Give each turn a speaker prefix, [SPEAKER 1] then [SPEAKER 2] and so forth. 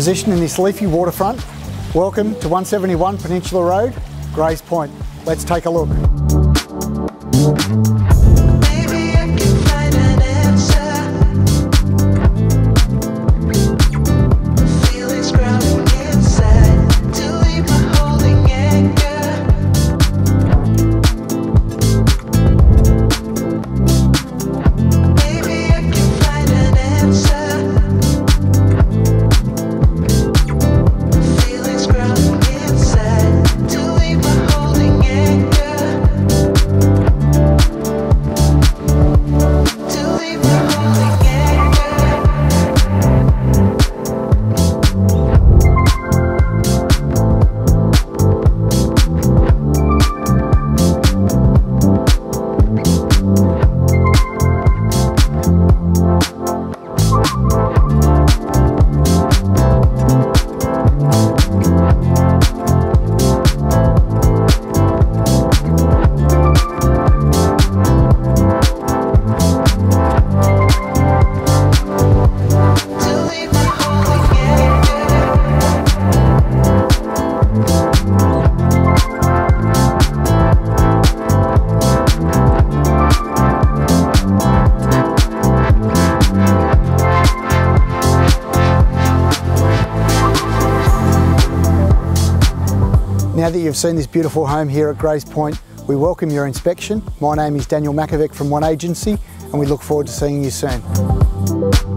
[SPEAKER 1] position in this leafy waterfront. Welcome to 171 Peninsula Road, Grays Point. Let's take a look. Now that you've seen this beautiful home here at Grays Point, we welcome your inspection. My name is Daniel Makovic from One Agency, and we look forward to seeing you soon.